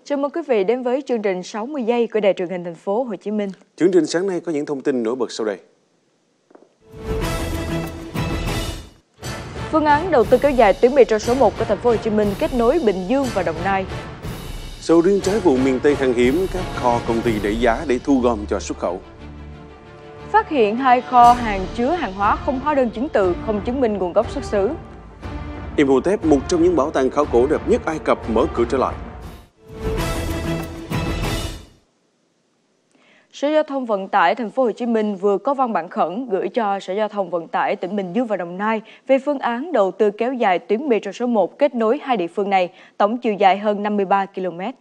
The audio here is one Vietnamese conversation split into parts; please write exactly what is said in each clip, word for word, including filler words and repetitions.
Chào mừng quý vị đến với chương trình sáu mươi giây của Đài Truyền hình Thành phố Hồ Chí Minh. Chương trình sáng nay có những thông tin nổi bật sau đây. Phương án đầu tư kéo dài tuyến metro số một của Thành phố Hồ Chí Minh kết nối Bình Dương và Đồng Nai. Sầu riêng trái vụ miền Tây khan hiếm, các kho công ty đẩy giá để thu gom cho xuất khẩu. Phát hiện hai kho hàng chứa hàng hóa không hóa đơn chứng từ, không chứng minh nguồn gốc xuất xứ. Imhotep, một trong những bảo tàng khảo cổ đẹp nhất Ai Cập, mở cửa trở lại. Sở Giao thông Vận tải Thành phố Hồ Chí Minh vừa có văn bản khẩn gửi cho Sở Giao thông Vận tải tỉnh Bình Dương và Đồng Nai về phương án đầu tư kéo dài tuyến metro số một kết nối hai địa phương này, tổng chiều dài hơn năm mươi ba ki lô mét.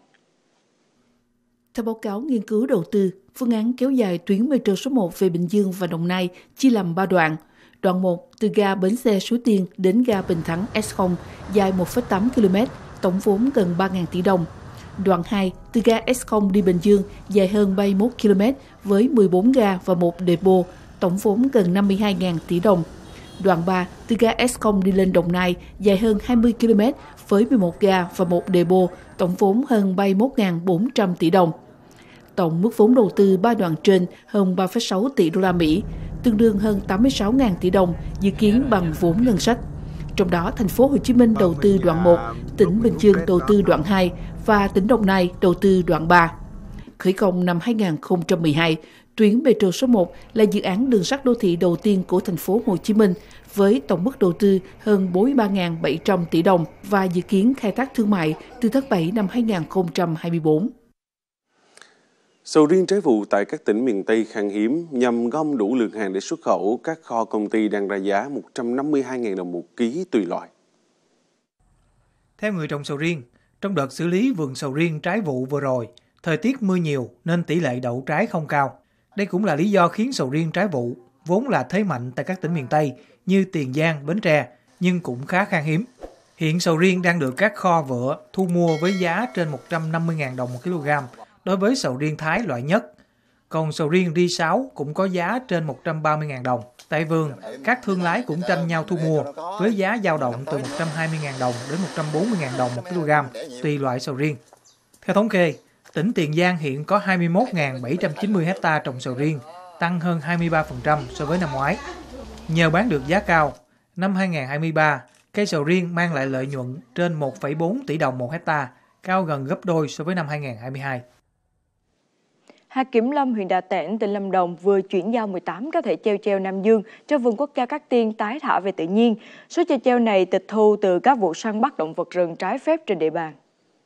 Theo báo cáo nghiên cứu đầu tư, phương án kéo dài tuyến metro số một về Bình Dương và Đồng Nai chia làm ba đoạn. Đoạn một từ ga bến xe Suối Tiên đến ga Bình Thắng S không dài một phẩy tám ki lô mét, tổng vốn gần ba nghìn tỷ đồng. Đoạn hai từ ga S không đi Bình Dương dài hơn ba mươi mốt ki lô mét với mười bốn ga và một depot, tổng vốn gần năm mươi hai nghìn tỷ đồng. Đoạn ba từ ga S không đi lên Đồng Nai dài hơn hai mươi ki lô mét với mười một ga và một depot, tổng vốn hơn ba mươi mốt nghìn bốn trăm tỷ đồng. Tổng mức vốn đầu tư ba đoạn trên hơn ba phẩy sáu tỷ đô la Mỹ, tương đương hơn tám mươi sáu nghìn tỷ đồng, dự kiến bằng vốn ngân sách. Trong đó, Thành phố Hồ Chí Minh đầu tư đoạn một, tỉnh Bình Dương đầu tư đoạn hai và tỉnh Đồng Nai đầu tư đoạn ba. Khởi công năm hai nghìn không trăm mười hai, tuyến metro số một là dự án đường sắt đô thị đầu tiên của Thành phố Hồ Chí Minh với tổng mức đầu tư hơn bốn mươi ba nghìn bảy trăm tỷ đồng và dự kiến khai thác thương mại từ tháng bảy năm hai nghìn không trăm hai mươi tư. Sầu riêng trái vụ tại các tỉnh miền Tây khan hiếm, nhằm gom đủ lượng hàng để xuất khẩu, các kho công ty đang ra giá một trăm năm mươi hai nghìn đồng một ký tùy loại. Theo người trồng sầu riêng, trong đợt xử lý vườn sầu riêng trái vụ vừa rồi, thời tiết mưa nhiều nên tỷ lệ đậu trái không cao. Đây cũng là lý do khiến sầu riêng trái vụ, vốn là thế mạnh tại các tỉnh miền Tây như Tiền Giang, Bến Tre, nhưng cũng khá khan hiếm. Hiện sầu riêng đang được các kho vựa thu mua với giá trên một trăm năm mươi nghìn đồng một kg đối với sầu riêng Thái loại nhất. Còn sầu riêng ri sáu cũng có giá trên một trăm ba mươi nghìn đồng. Tại vườn, các thương lái cũng tranh nhau thu mua với giá dao động từ một trăm hai mươi nghìn đồng đến một trăm bốn mươi nghìn đồng một kg tùy loại sầu riêng. Theo thống kê, tỉnh Tiền Giang hiện có hai mươi mốt nghìn bảy trăm chín mươi hectare trồng sầu riêng, tăng hơn hai mươi ba phần trăm so với năm ngoái. Nhờ bán được giá cao, năm hai nghìn không trăm hai mươi ba, cây sầu riêng mang lại lợi nhuận trên một phẩy bốn tỷ đồng một hectare, cao gần gấp đôi so với năm hai nghìn không trăm hai mươi hai. Hạt Kiểm Lâm huyện Đà Tẻn, tỉnh Lâm Đồng vừa chuyển giao mười tám cá thể treo treo Nam Dương cho vườn quốc gia Cát Tiên tái thả về tự nhiên. Số treo treo này tịch thu từ các vụ săn bắt động vật rừng trái phép trên địa bàn.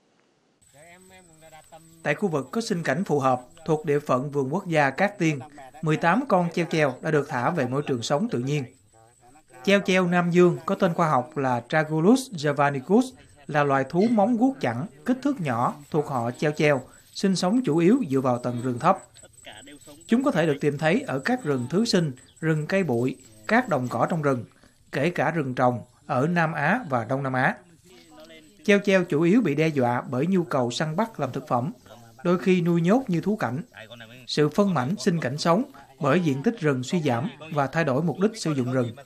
Tại khu vực có sinh cảnh phù hợp thuộc địa phận vườn quốc gia Cát Tiên, mười tám con treo treo đã được thả về môi trường sống tự nhiên. Treo treo Nam Dương có tên khoa học là Tragulus javanicus, là loài thú móng guốc chẵn, kích thước nhỏ thuộc họ treo treo, sinh sống chủ yếu dựa vào tầng rừng thấp. Chúng có thể được tìm thấy ở các rừng thứ sinh, rừng cây bụi, các đồng cỏ trong rừng, kể cả rừng trồng ở Nam Á và Đông Nam Á. Treo treo chủ yếu bị đe dọa bởi nhu cầu săn bắt làm thực phẩm, đôi khi nuôi nhốt như thú cảnh. Sự phân mảnh sinh cảnh sống bởi diện tích rừng suy giảm và thay đổi mục đích sử dụng rừng.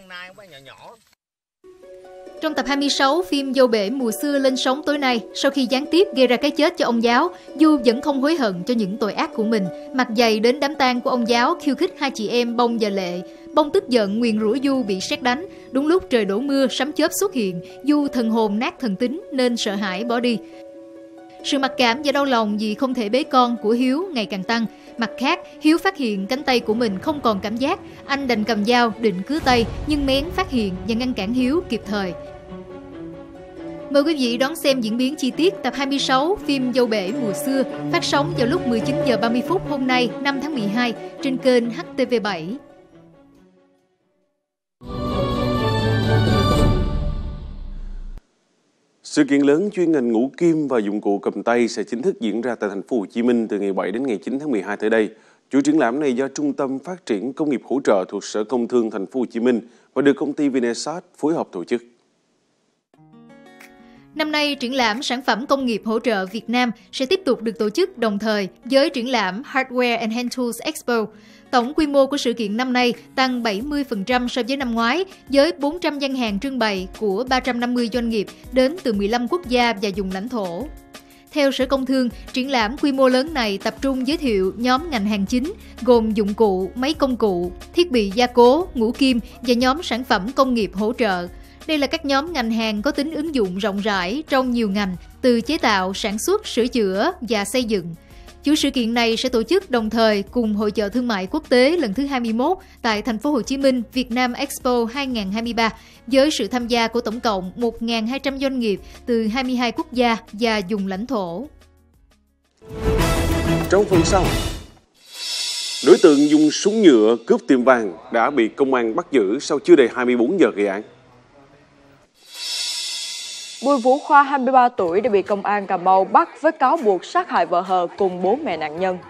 Trong tập hai mươi sáu phim Dâu Bể mùa xưa lên sóng tối nay, sau khi gián tiếp gây ra cái chết cho ông giáo, Du vẫn không hối hận cho những tội ác của mình. Mặt dày đến đám tang của ông giáo khiêu khích hai chị em Bông và Lệ. Bông tức giận nguyền rủa Du bị sét đánh. Đúng lúc trời đổ mưa, sấm chớp xuất hiện, Du thần hồn nát thần tính nên sợ hãi bỏ đi. Sự mặc cảm và đau lòng vì không thể bế con của Hiếu ngày càng tăng. Mặt khác, Hiếu phát hiện cánh tay của mình không còn cảm giác. Anh đành cầm dao định cứa tay, nhưng Mén phát hiện và ngăn cản Hiếu kịp thời. Mời quý vị đón xem diễn biến chi tiết tập hai mươi sáu phim Dâu Bể mùa xưa, phát sóng vào lúc mười chín giờ ba mươi phút hôm nay năm tháng mười hai trên kênh H T V bảy. Sự kiện lớn chuyên ngành ngũ kim và dụng cụ cầm tay sẽ chính thức diễn ra tại Thành phố Hồ Chí Minh từ ngày bảy đến ngày chín tháng mười hai tới đây. Chuỗi triển lãm này do Trung tâm Phát triển Công nghiệp hỗ trợ thuộc Sở Công Thương Thành phố Hồ Chí Minh và được công ty Vinesat phối hợp tổ chức. Năm nay, triển lãm sản phẩm công nghiệp hỗ trợ Việt Nam sẽ tiếp tục được tổ chức đồng thời với triển lãm Hardware and Hand Tools Expo. Tổng quy mô của sự kiện năm nay tăng bảy mươi phần trăm so với năm ngoái, với bốn trăm gian hàng trưng bày của ba trăm năm mươi doanh nghiệp đến từ mười lăm quốc gia và vùng lãnh thổ. Theo Sở Công Thương, triển lãm quy mô lớn này tập trung giới thiệu nhóm ngành hàng chính gồm dụng cụ, máy công cụ, thiết bị gia cố, ngũ kim và nhóm sản phẩm công nghiệp hỗ trợ. Đây là các nhóm ngành hàng có tính ứng dụng rộng rãi trong nhiều ngành, từ chế tạo, sản xuất, sửa chữa và xây dựng. Chuỗi sự kiện này sẽ tổ chức đồng thời cùng Hội chợ Thương mại Quốc tế lần thứ hai mươi mốt tại thành phố Hồ Chí Minh Việt Nam Expo hai không hai ba với sự tham gia của tổng cộng một nghìn hai trăm doanh nghiệp từ hai mươi hai quốc gia và vùng lãnh thổ. Trong phần sau, đối tượng dùng súng nhựa cướp tiệm vàng đã bị công an bắt giữ sau chưa đầy hai mươi bốn giờ gây án. Bùi Vũ Khoa, hai mươi ba tuổi, đã bị công an Cà Mau bắt với cáo buộc sát hại vợ hờ cùng bố mẹ nạn nhân.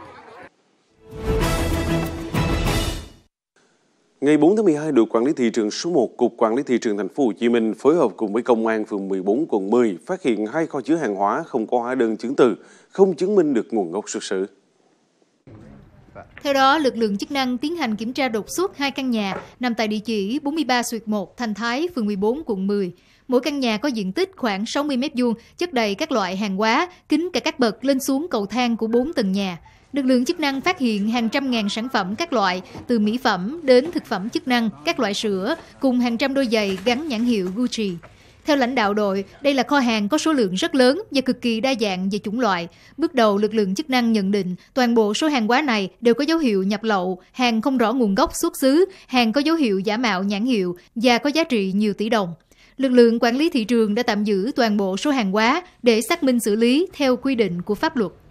Ngày bốn tháng mười hai, đội quản lý thị trường số một, Cục Quản lý thị trường Thành phố Hồ Chí Minh phối hợp cùng với công an phường mười bốn quận mười phát hiện hai kho chứa hàng hóa không có hóa đơn chứng từ, không chứng minh được nguồn gốc xuất xứ. Theo đó, lực lượng chức năng tiến hành kiểm tra đột xuất hai căn nhà nằm tại địa chỉ bốn mươi ba xuyệt một Thành Thái, phường mười bốn quận mười. Mỗi căn nhà có diện tích khoảng sáu mươi mét vuông, chất đầy các loại hàng hóa, kính cả các bậc lên xuống cầu thang của bốn tầng nhà. Lực lượng chức năng phát hiện hàng trăm ngàn sản phẩm các loại, từ mỹ phẩm đến thực phẩm chức năng, các loại sữa, cùng hàng trăm đôi giày gắn nhãn hiệu Gucci. Theo lãnh đạo đội, đây là kho hàng có số lượng rất lớn và cực kỳ đa dạng về chủng loại. Bước đầu, lực lượng chức năng nhận định toàn bộ số hàng hóa này đều có dấu hiệu nhập lậu, hàng không rõ nguồn gốc xuất xứ, hàng có dấu hiệu giả mạo nhãn hiệu và có giá trị nhiều tỷ đồng. Lực lượng quản lý thị trường đã tạm giữ toàn bộ số hàng hóa để xác minh xử lý theo quy định của pháp luật.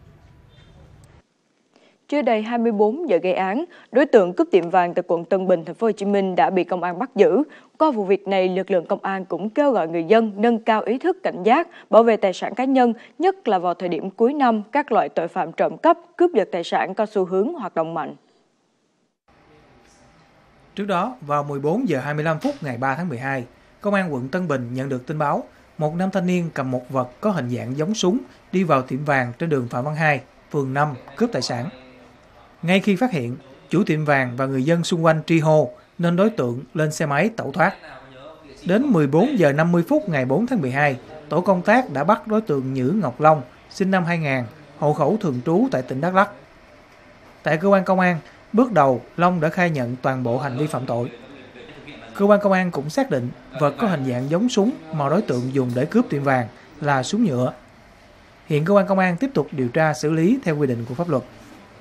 Chưa đầy hai mươi bốn giờ gây án, đối tượng cướp tiệm vàng tại quận Tân Bình, thành phố Hồ Chí Minh đã bị công an bắt giữ. Qua vụ việc này, lực lượng công an cũng kêu gọi người dân nâng cao ý thức cảnh giác, bảo vệ tài sản cá nhân, nhất là vào thời điểm cuối năm, các loại tội phạm trộm cắp, cướp giật tài sản có xu hướng hoạt động mạnh. Trước đó, vào mười bốn giờ hai mươi lăm phút ngày ba tháng mười hai, Công an quận Tân Bình nhận được tin báo một nam thanh niên cầm một vật có hình dạng giống súng đi vào tiệm vàng trên đường Phạm Văn Hai, phường năm cướp tài sản. Ngay khi phát hiện, chủ tiệm vàng và người dân xung quanh tri hô nên đối tượng lên xe máy tẩu thoát. Đến mười bốn giờ năm mươi phút ngày bốn tháng mười hai, tổ công tác đã bắt đối tượng Nhữ Ngọc Long, sinh năm hai nghìn, hộ khẩu thường trú tại tỉnh Đắk Lắk. Tại cơ quan công an, bước đầu Long đã khai nhận toàn bộ hành vi phạm tội. Cơ quan công an cũng xác định vật có hình dạng giống súng mà đối tượng dùng để cướp tiệm vàng là súng nhựa. Hiện cơ quan công an tiếp tục điều tra xử lý theo quy định của pháp luật.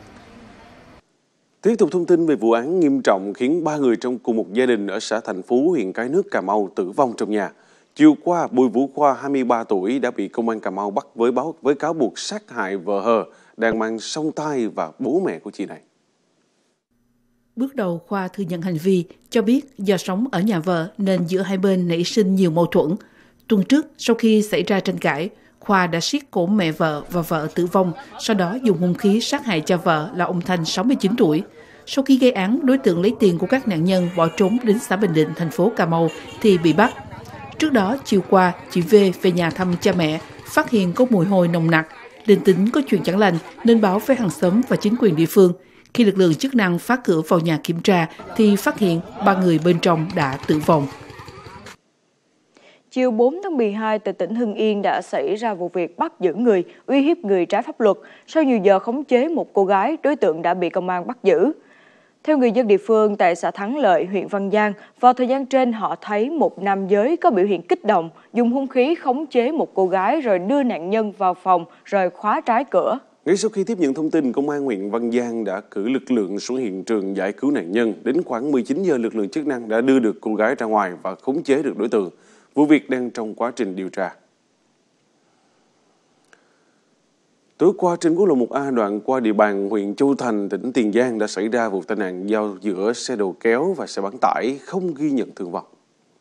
Tiếp tục thông tin về vụ án nghiêm trọng khiến ba người trong cùng một gia đình ở xã Thành Phú, huyện Cái Nước, Cà Mau tử vong trong nhà. Chiều qua, Bùi Vũ Khoa, hai mươi ba tuổi, đã bị công an Cà Mau bắt với báo với cáo buộc sát hại vợ hờ đang mang song thai và bố mẹ của chị này. Bước đầu, Khoa thừa nhận hành vi, cho biết do sống ở nhà vợ nên giữa hai bên nảy sinh nhiều mâu thuẫn. Tuần trước, sau khi xảy ra tranh cãi, Khoa đã siết cổ mẹ vợ và vợ tử vong, sau đó dùng hung khí sát hại cha vợ là ông Thanh, sáu mươi chín tuổi. Sau khi gây án, đối tượng lấy tiền của các nạn nhân bỏ trốn đến xã Bình Định, thành phố Cà Mau thì bị bắt. Trước đó, chiều qua, chị V về nhà thăm cha mẹ, phát hiện có mùi hôi nồng nặc, linh tính có chuyện chẳng lành nên báo với hàng xóm và chính quyền địa phương. Khi lực lượng chức năng phá cửa vào nhà kiểm tra thì phát hiện ba người bên trong đã tử vong. Chiều bốn tháng mười hai, tại tỉnh Hưng Yên đã xảy ra vụ việc bắt giữ người, uy hiếp người trái pháp luật. Sau nhiều giờ khống chế một cô gái, đối tượng đã bị công an bắt giữ. Theo người dân địa phương tại xã Thắng Lợi, huyện Văn Giang, vào thời gian trên họ thấy một nam giới có biểu hiện kích động, dùng hung khí khống chế một cô gái rồi đưa nạn nhân vào phòng rồi khóa trái cửa. Ngay sau khi tiếp nhận thông tin, Công an huyện Văn Giang đã cử lực lượng xuống hiện trường giải cứu nạn nhân. Đến khoảng mười chín giờ, lực lượng chức năng đã đưa được cô gái ra ngoài và khống chế được đối tượng. Vụ việc đang trong quá trình điều tra. Tối qua, trên quốc lộ một A đoạn qua địa bàn huyện Châu Thành, tỉnh Tiền Giang đã xảy ra vụ tai nạn giao giữa xe đầu kéo và xe bán tải, không ghi nhận thương vong.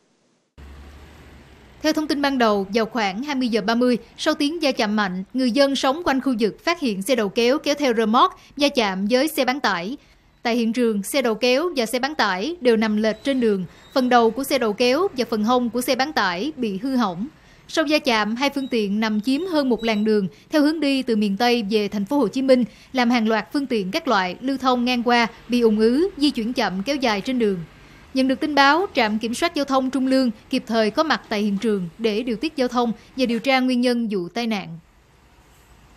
Theo thông tin ban đầu, vào khoảng hai mươi giờ ba mươi, sau tiếng va chạm mạnh, người dân sống quanh khu vực phát hiện xe đầu kéo kéo theo rơ moóc va chạm với xe bán tải. Tại hiện trường, xe đầu kéo và xe bán tải đều nằm lệch trên đường. Phần đầu của xe đầu kéo và phần hông của xe bán tải bị hư hỏng. Sau va chạm, hai phương tiện nằm chiếm hơn một làn đường theo hướng đi từ miền Tây về thành phố Hồ Chí Minh, làm hàng loạt phương tiện các loại lưu thông ngang qua bị ùn ứ, di chuyển chậm kéo dài trên đường. Nhận được tin báo, trạm kiểm soát giao thông Trung Lương kịp thời có mặt tại hiện trường để điều tiết giao thông và điều tra nguyên nhân vụ tai nạn.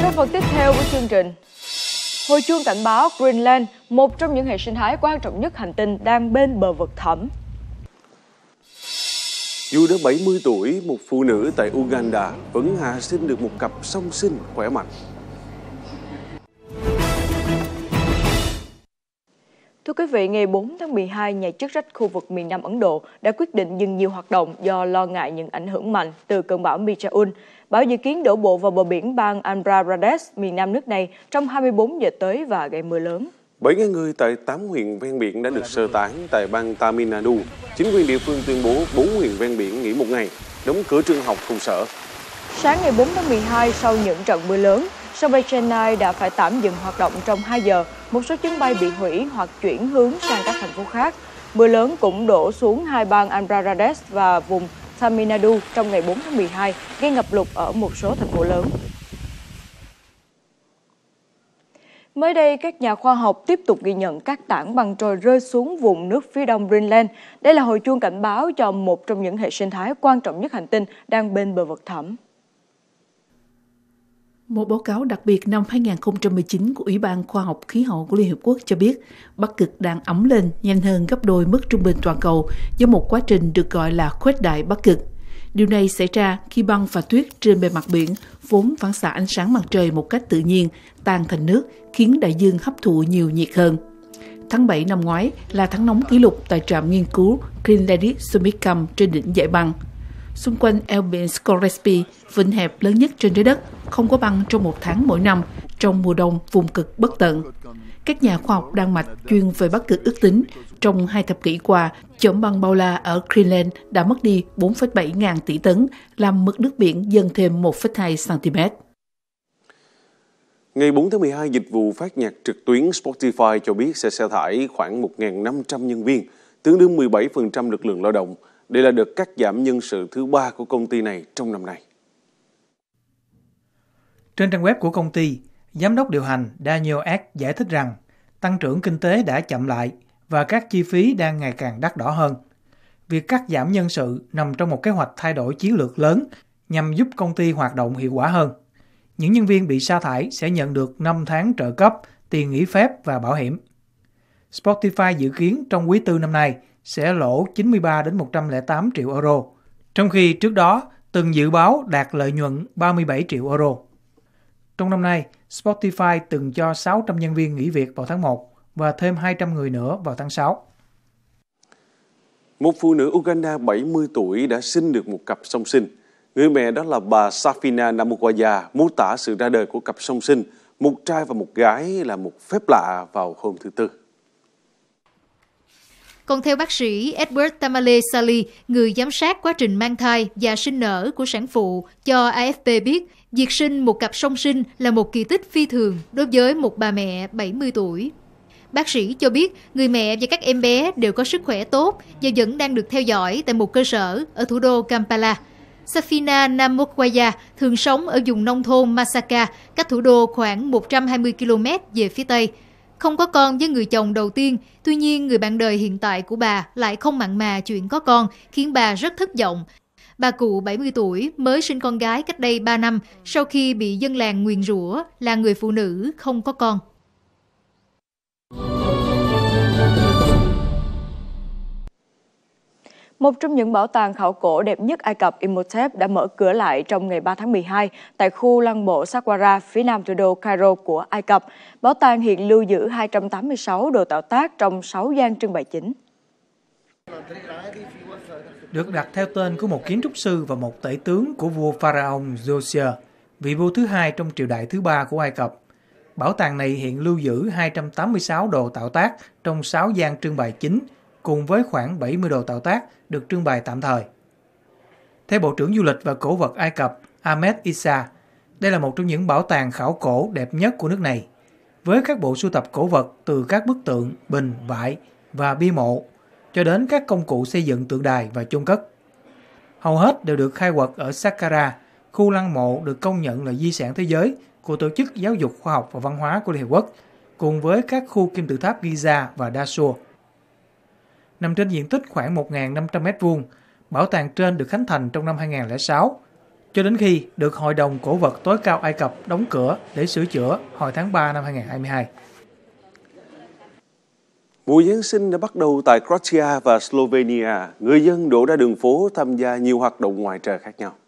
Trong phần tiếp theo của chương trình, hồi chuông cảnh báo Greenland, một trong những hệ sinh thái quan trọng nhất hành tinh, đang bên bờ vực thẳm. Dù đã bảy mươi tuổi, một phụ nữ tại Uganda vẫn hạ sinh được một cặp song sinh khỏe mạnh. Thưa quý vị, ngày bốn tháng mười hai, nhà chức trách khu vực miền Nam Ấn Độ đã quyết định dừng nhiều hoạt động do lo ngại những ảnh hưởng mạnh từ cơn bão Michaun. Bão dự kiến đổ bộ vào bờ biển bang Andhra Pradesh, miền nam nước này trong hai mươi bốn giờ tới và gây mưa lớn. bảy nghìn người tại tám huyện ven biển đã được sơ tán tại bang Tamil Nadu. Chính quyền địa phương tuyên bố bốn huyện ven biển nghỉ một ngày, đóng cửa trường học, công sở. Sáng ngày bốn tháng mười hai, sau những trận mưa lớn, sân bay Chennai đã phải tạm dừng hoạt động trong hai giờ. Một số chuyến bay bị hủy hoặc chuyển hướng sang các thành phố khác. Mưa lớn cũng đổ xuống hai bang Andhra Pradesh và vùng Tamil Nadu trong ngày bốn tháng mười hai, gây ngập lụt ở một số thành phố lớn. Mới đây, các nhà khoa học tiếp tục ghi nhận các tảng băng trôi rơi xuống vùng nước phía đông Greenland. Đây là hồi chuông cảnh báo cho một trong những hệ sinh thái quan trọng nhất hành tinh đang bên bờ vực thẳm. Một báo cáo đặc biệt năm hai nghìn không trăm mười chín của Ủy ban Khoa học Khí hậu của Liên Hiệp Quốc cho biết Bắc Cực đang ấm lên nhanh hơn gấp đôi mức trung bình toàn cầu do một quá trình được gọi là khuếch đại Bắc Cực. Điều này xảy ra khi băng và tuyết trên bề mặt biển vốn phản xạ ánh sáng mặt trời một cách tự nhiên tan thành nước, khiến đại dương hấp thụ nhiều nhiệt hơn. Tháng bảy năm ngoái là tháng nóng kỷ lục tại trạm nghiên cứu Greenlandic Summit Camp trên đỉnh dãy băng. Xung quanh Elbing-Scoresby, vịnh hẹp lớn nhất trên trái đất, không có băng trong một tháng mỗi năm trong mùa đông vùng cực bất tận. Các nhà khoa học Đan Mạch chuyên về Bắc Cực ước tính trong hai thập kỷ qua, chởm băng bao la ở Greenland đã mất đi bốn phẩy bảy ngàn tỷ tấn, làm mực nước biển dâng thêm một phẩy hai xăng-ti-mét. Ngày bốn tháng mười hai, dịch vụ phát nhạc trực tuyến Spotify cho biết sẽ sa thải khoảng một nghìn năm trăm nhân viên, tương đương mười bảy phần trăm lực lượng lao động. Đây là đợt cắt giảm nhân sự thứ ba của công ty này trong năm nay. Trên trang web của công ty, giám đốc điều hành Daniel Ek giải thích rằng tăng trưởng kinh tế đã chậm lại và các chi phí đang ngày càng đắt đỏ hơn. Việc cắt giảm nhân sự nằm trong một kế hoạch thay đổi chiến lược lớn nhằm giúp công ty hoạt động hiệu quả hơn. Những nhân viên bị sa thải sẽ nhận được năm tháng trợ cấp, tiền nghỉ phép và bảo hiểm. Spotify dự kiến trong quý tư năm nay sẽ lỗ chín mươi ba đến một trăm lẻ tám triệu euro, trong khi trước đó từng dự báo đạt lợi nhuận ba mươi bảy triệu euro. Trong năm nay, Spotify từng cho sáu trăm nhân viên nghỉ việc vào tháng một và thêm hai trăm người nữa vào tháng sáu. Một phụ nữ Uganda bảy mươi tuổi đã sinh được một cặp song sinh. Người mẹ đó là bà Safina Namukwaya mô tả sự ra đời của cặp song sinh, một trai và một gái là một phép lạ vào hôm thứ Tư. Còn theo bác sĩ Edward Tamale Sali, người giám sát quá trình mang thai và sinh nở của sản phụ, cho a ép pê biết, việc sinh một cặp song sinh là một kỳ tích phi thường đối với một bà mẹ bảy mươi tuổi. Bác sĩ cho biết người mẹ và các em bé đều có sức khỏe tốt và vẫn đang được theo dõi tại một cơ sở ở thủ đô Kampala. Safina Namukwaya thường sống ở vùng nông thôn Masaka, cách thủ đô khoảng một trăm hai mươi ki lô mét về phía Tây. Không có con với người chồng đầu tiên, tuy nhiên người bạn đời hiện tại của bà lại không mặn mà chuyện có con, khiến bà rất thất vọng. Bà cụ bảy mươi tuổi mới sinh con gái cách đây ba năm sau khi bị dân làng nguyền rủa là người phụ nữ không có con. Một trong những bảo tàng khảo cổ đẹp nhất Ai Cập, Imhotep, đã mở cửa lại trong ngày ba tháng mười hai tại khu lăng mộ Saqqara, phía nam thủ đô Cairo của Ai Cập. Bảo tàng hiện lưu giữ hai trăm tám mươi sáu đồ tạo tác trong sáu gian trưng bày chính. Được đặt theo tên của một kiến trúc sư và một tể tướng của vua Pharaoh Djoser, vị vua thứ hai trong triều đại thứ ba của Ai Cập. Bảo tàng này hiện lưu giữ hai trăm tám mươi sáu đồ tạo tác trong sáu gian trưng bày chính, cùng với khoảng bảy mươi đồ tạo tác được trưng bày tạm thời. Theo Bộ trưởng Du lịch và Cổ vật Ai Cập Ahmed Issa, đây là một trong những bảo tàng khảo cổ đẹp nhất của nước này, với các bộ sưu tập cổ vật từ các bức tượng, bình, vải và bia mộ, cho đến các công cụ xây dựng tượng đài và chôn cất. Hầu hết đều được khai quật ở Saqqara, khu lăng mộ được công nhận là di sản thế giới của Tổ chức Giáo dục Khoa học và Văn hóa của Liên Hiệp Quốc, cùng với các khu kim tự tháp Giza và Dashur. Nằm trên diện tích khoảng một nghìn năm trăm mét vuông, bảo tàng trên được khánh thành trong năm hai nghìn không trăm lẻ sáu. cho đến khi được Hội đồng Cổ vật tối cao Ai Cập đóng cửa để sửa chữa hồi tháng ba năm hai nghìn không trăm hai mươi hai. Mùa Giáng sinh đã bắt đầu tại Croatia và Slovenia. Người dân đổ ra đường phố tham gia nhiều hoạt động ngoài trời khác nhau.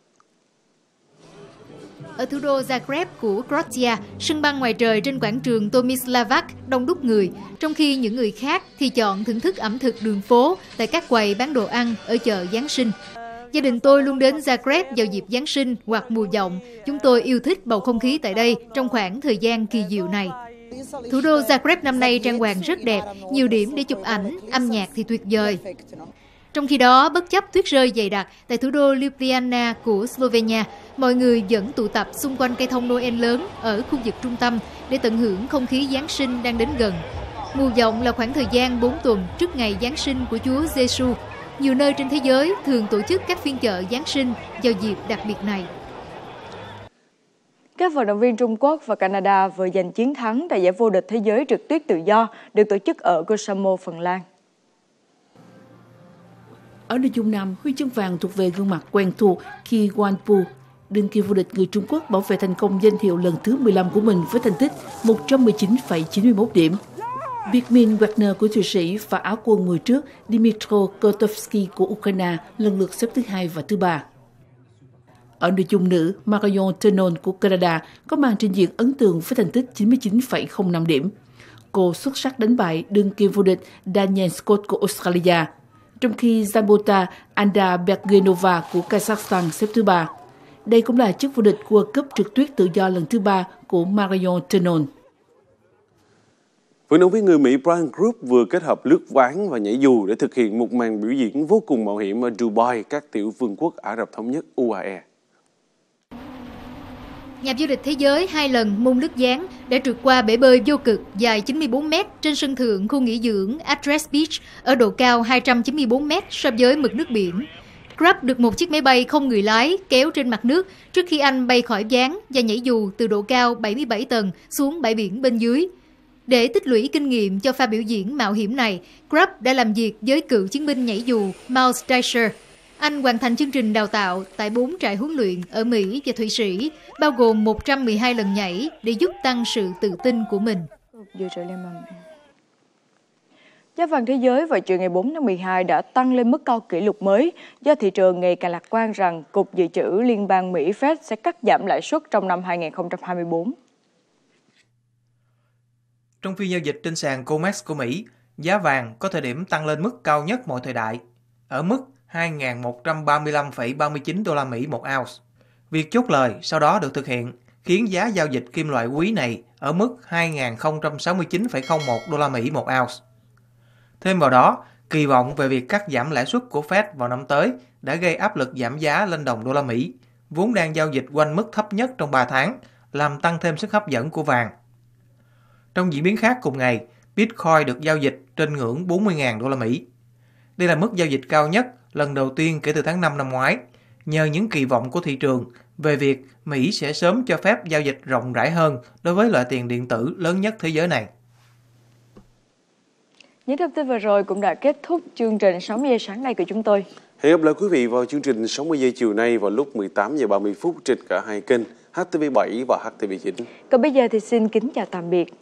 Ở thủ đô Zagreb của Croatia, sân băng ngoài trời trên quảng trường Tomislavac đông đúc người, trong khi những người khác thì chọn thưởng thức ẩm thực đường phố tại các quầy bán đồ ăn ở chợ Giáng sinh. Gia đình tôi luôn đến Zagreb vào dịp Giáng sinh hoặc mùa dộng. Chúng tôi yêu thích bầu không khí tại đây trong khoảng thời gian kỳ diệu này. Thủ đô Zagreb năm nay trang hoàng rất đẹp, nhiều điểm để chụp ảnh, âm nhạc thì tuyệt vời. Trong khi đó, bất chấp tuyết rơi dày đặc, tại thủ đô Ljubljana của Slovenia, mọi người vẫn tụ tập xung quanh cây thông Noel lớn ở khu vực trung tâm để tận hưởng không khí Giáng sinh đang đến gần. Mùa dộng là khoảng thời gian bốn tuần trước ngày Giáng sinh của Chúa Giêsu. Nhiều nơi trên thế giới thường tổ chức các phiên chợ Giáng sinh vào dịp đặc biệt này. Các vận động viên Trung Quốc và Canada vừa giành chiến thắng tại giải vô địch thế giới trượt tuyết tự do được tổ chức ở Kosovo, Phần Lan. Ở nội dung nam, huy chương vàng thuộc về gương mặt quen thuộc Ki Wanpu. Đương kim vô địch người Trung Quốc bảo vệ thành công danh hiệu lần thứ mười lăm của mình với thành tích một trăm mười chín phẩy chín mươi mốt điểm. Birmin Wagner của Thụy Sĩ và Áo quân mùa trước Dmytro Kotovsky của Ukraine lần lượt xếp thứ hai và thứ ba. Ở nội dung nữ, Marion Tenon của Canada có màn trình diễn ấn tượng với thành tích chín mươi chín phẩy không năm điểm. Cô xuất sắc đánh bại đương kim vô địch Daniel Scott của Australia, trong khi Zambota Anda Bergenova của Kazakhstan xếp thứ ba. Đây cũng là chức vô địch World Cup trượt tuyết tự do lần thứ ba của Marion Tenon. Vận động viên người Mỹ Brian Group vừa kết hợp lướt ván và nhảy dù để thực hiện một màn biểu diễn vô cùng mạo hiểm ở Dubai, các tiểu vương quốc Ả Rập Thống Nhất U A E. Nhà vô địch thế giới hai lần môn lướt ván đã trượt qua bể bơi vô cực dài chín mươi bốn mét trên sân thượng khu nghỉ dưỡng Address Beach ở độ cao hai trăm chín mươi bốn mét so với mực nước biển. Group được một chiếc máy bay không người lái kéo trên mặt nước trước khi anh bay khỏi ván và nhảy dù từ độ cao bảy mươi bảy tầng xuống bãi biển bên dưới. Để tích lũy kinh nghiệm cho pha biểu diễn mạo hiểm này, Group đã làm việc với cựu chiến binh nhảy dù Miles Dycher. Anh hoàn thành chương trình đào tạo tại bốn trại huấn luyện ở Mỹ và Thụy Sĩ, bao gồm một trăm mười hai lần nhảy để giúp tăng sự tự tin của mình. Giá vàng thế giới vào chiều ngày bốn tháng mười hai đã tăng lên mức cao kỷ lục mới do thị trường ngày càng lạc quan rằng Cục Dự trữ Liên bang Mỹ Fed sẽ cắt giảm lãi suất trong năm hai nghìn không trăm hai mươi tư. Trong phiên giao dịch trên sàn COMEX của Mỹ, giá vàng có thời điểm tăng lên mức cao nhất mọi thời đại, ở mức hai nghìn một trăm ba mươi lăm phẩy ba mươi chín đô la Mỹ một ounce. Việc chốt lời sau đó được thực hiện, khiến giá giao dịch kim loại quý này ở mức hai nghìn không trăm sáu mươi chín phẩy không một đô la Mỹ một ounce. Thêm vào đó, kỳ vọng về việc cắt giảm lãi suất của Fed vào năm tới đã gây áp lực giảm giá lên đồng đô la Mỹ, vốn đang giao dịch quanh mức thấp nhất trong ba tháng, làm tăng thêm sức hấp dẫn của vàng. Trong diễn biến khác cùng ngày, Bitcoin được giao dịch trên ngưỡng bốn mươi nghìn đô la Mỹ. Đây là mức giao dịch cao nhất lần đầu tiên kể từ tháng năm năm ngoái, nhờ những kỳ vọng của thị trường về việc Mỹ sẽ sớm cho phép giao dịch rộng rãi hơn đối với loại tiền điện tử lớn nhất thế giới này. Những thông tin vừa rồi cũng đã kết thúc chương trình sáu mươi giây sáng nay của chúng tôi. Hẹn gặp lại quý vị vào chương trình sáu mươi giây chiều nay vào lúc mười tám giờ ba mươi phút trên cả hai kênh H T V bảy và H T V chín. Còn bây giờ thì xin kính chào tạm biệt.